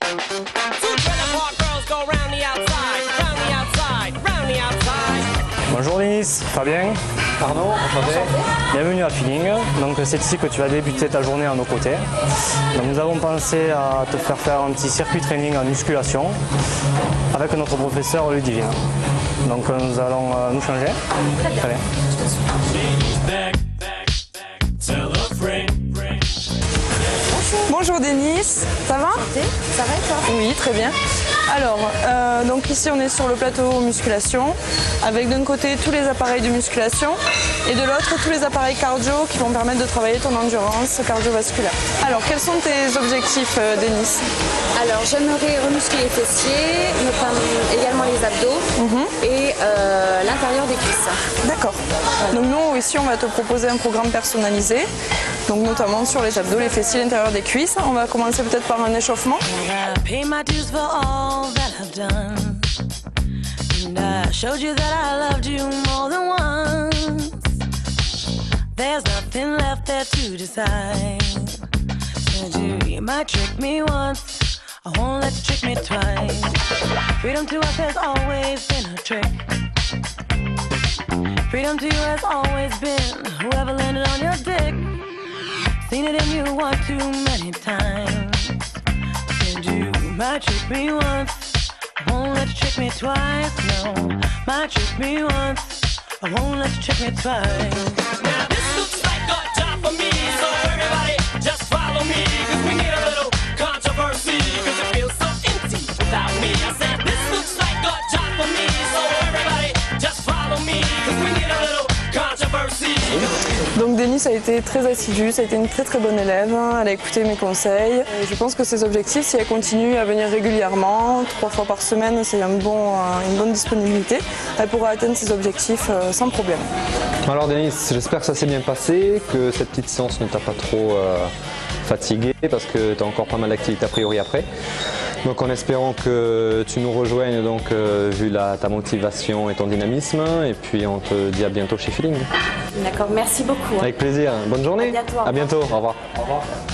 Bonjour Denis, Fabien, Arnaud, enchanté. Bienvenue à Feeling. Donc c'est ici que tu vas débuter ta journée à nos côtés. Donc, nous avons pensé à te faire un petit circuit training en musculation avec notre professeur Ludivine. Donc nous allons nous changer. Très bien. Bonjour Denis, ça va? Ça va et toi? Oui, très bien. Alors, donc ici on est sur le plateau musculation, avec d'un côté tous les appareils de musculation et de l'autre tous les appareils cardio qui vont permettre de travailler ton endurance cardiovasculaire. Alors, quels sont tes objectifs, Denis? Alors, j'aimerais remuscler les fessiers, notamment également les abdos et l'intérieur des cuisses. D'accord. Donc nous, ici, on va te proposer un programme personnalisé, donc notamment sur les abdos, les fessiers, l'intérieur des cuisses. On va commencer peut-être par un échauffement. There's nothing left there to decide. You might trick me once, I won't let you trick me twice. Freedom to us has always been a trick. Freedom to you has always been whoever landed on your dick. Seen it in you one too many times. Said you might trick me once, I won't let you trick me twice. No, might trick me once, I won't let you trick me twice. Now this looks like a job for me, so everybody just follow me, cause we need a little controversy, cause it feels so empty without me. I said this looks like a job for me, so everybody just follow me, cause we need a little controversy. Donc Denis a été très assidue, ça a été une très très bonne élève, elle a écouté mes conseils. Et je pense que ses objectifs, si elle continue à venir régulièrement, 3 fois par semaine, c'est une bonne disponibilité, elle pourra atteindre ses objectifs sans problème. Alors Denis, j'espère que ça s'est bien passé, que cette petite séance ne t'a pas trop fatigué, parce que tu as encore pas mal d'activités a priori après. Donc en espérant que tu nous rejoignes, donc, vu ta motivation et ton dynamisme, et puis on te dit à bientôt chez Feeling. D'accord, merci beaucoup. Avec plaisir, bonne journée. À bientôt. À bientôt, au revoir. Au revoir.